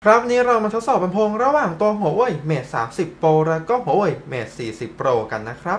ครับนี้เรามาทดสอบลำโพงระหว่างตัวหัวเว่ย Mate 30 Pro แล้วก็หัวเว่ย Mate 40 Pro กันนะครับ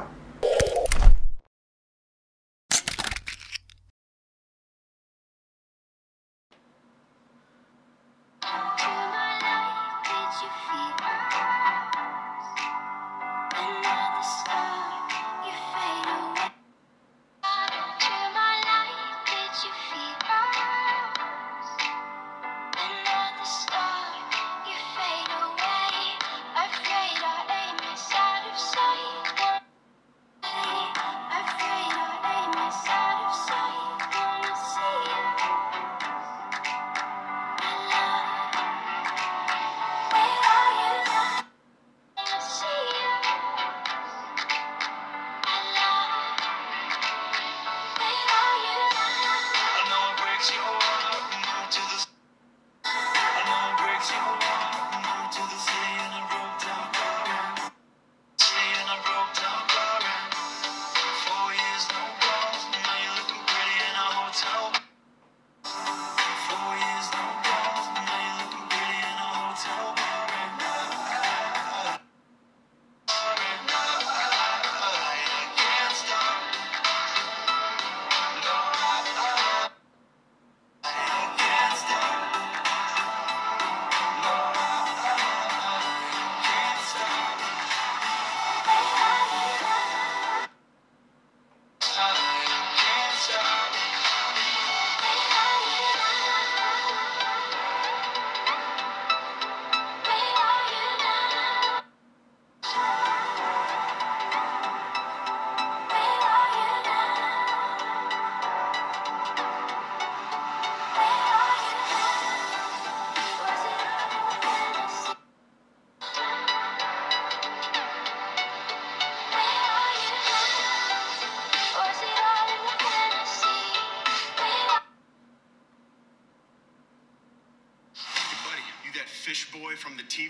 Fish boy from the TV?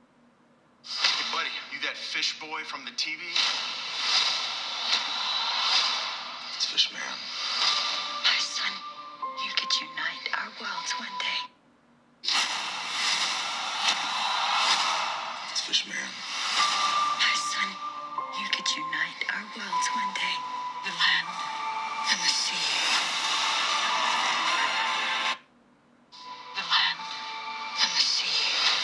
Hey buddy, you that fish boy from the TV? It's Fish Man. My son, you could unite our worlds one day. It's Fish Man. My son, you could unite our worlds one day. The land and the sea. The land and the sea.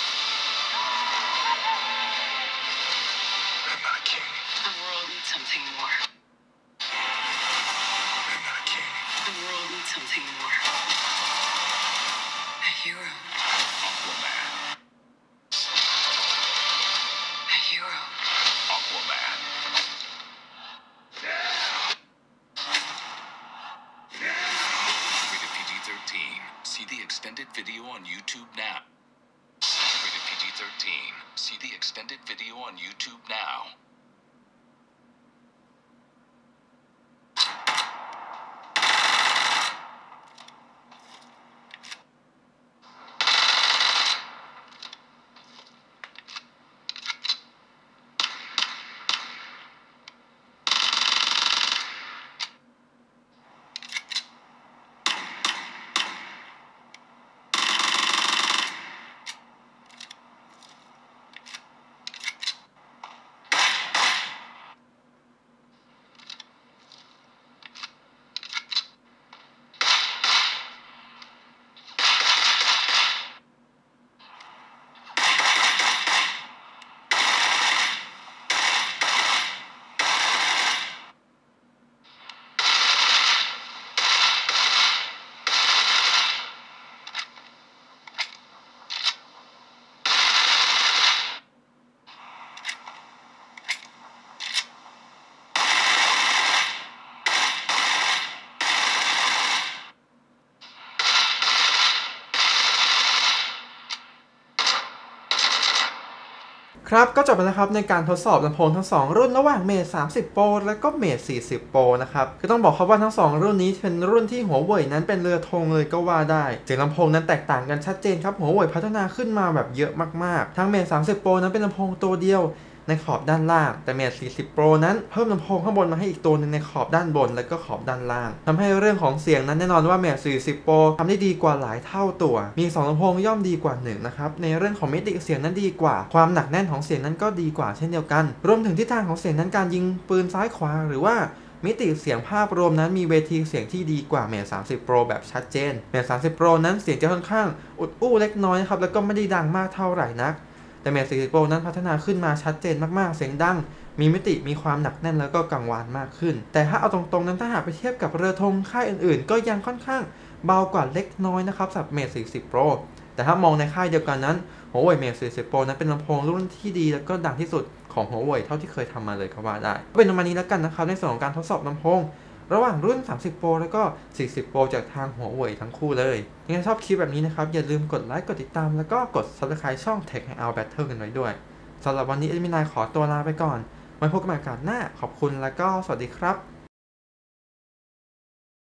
I'm not a king. The world needs something more. I'm not a king. The world needs something more. A hero. Aquaman. A hero. Aquaman. Rated PG-13. See the extended video on YouTube now. Rated PG-13. See the extended video on YouTube now. ครับก็จบไปแล้วครับในการทดสอบลำโพงทั้ง2รุ่นระหว่าง Mate 30 Pro และก็ Mate 40 Pro นะครับคือต้องบอกครับว่าทั้ง2รุ่นนี้เป็นรุ่นที่หัวเว่ยนั้นเป็นเรือธงเลยก็ว่าได้เสียงลำโพงนั้นแตกต่างกันชัดเจนครับหัวเว่ยพัฒนาขึ้นมาแบบเยอะมากๆทั้ง Mate 30 Pro นั้นเป็นลำโพงตัวเดียวในในขอบด้านล่างแต่ Mate 40 Pro นั้นเพิ่มลำโพงข้างบนมาให้อีกตัวหนึ่งในขอบด้านบนและก็ขอบด้านล่างทำให้เรื่องของเสียงนั้นแน่นอนว่า Mate 40 Pro ทำได้ดีกว่าหลายเท่าตัวมี2ลำโพงย่อมดีกว่า1นะครับในเรื่องของมิติเสียงนั้นดีกว่าความหนักแน่นของเสียงนั้นก็ดีกว่าเช่นเดียวกันรวมถึงทิศทางของเสียงนั้นการยิงปืนซ้ายขวาหรือว่ามิติเสียงภาพรวมนั้นมีเวทีเสียงที่ดีกว่า Mate 30 Pro แบบชัดเจน Mate 30 Pro นั้นเสียงจะค่อนข้างอุดอู้เล็กน้อยครับแล้วก็ไม่ได้ดังมากเท่าไหร่นักแต่ Mate 40 Pro นั้นพัฒนาขึ้นมาชัดเจนมากๆเสียงดังมีมิติมีความหนักแน่นแล้วก็กังวานมากขึ้นแต่ถ้าเอาตรงๆนั้นถ้าหากไปเทียบกับเรือธงค่ายอื่นๆก็ยังค่อนข้างเบากว่าเล็กน้อยนะครับสำหรับ Mate 40 Pro แต่ถ้ามองในค่ายเดียวกันนั้นHuawei Mate 40 Pro นั้นเป็นลำโพงรุ่นที่ดีแล้วก็ดังที่สุดของ Huawei เท่าที่เคยทำมาเลยก็ว่าได้เป็นประมาณนี้แล้วกันนะครับในส่วนของการทดสอบลำโพงระหว่างรุ่น30 Pro แล้วก็40 Pro จากทาง Huawei ทั้งคู่เลยยังไงชอบคลิปแบบนี้นะครับอย่าลืมกดไลค์กดติดตามแล้วก็กด Subscribe ช่อง Tech Hangout Battle กันไว้ด้วยสำหรับวันนี้เอดมินายขอตัวลาไปก่อนไว้พบกันใหม่โอกาสหน้าขอบคุณแล้วก็สวัสดีครับ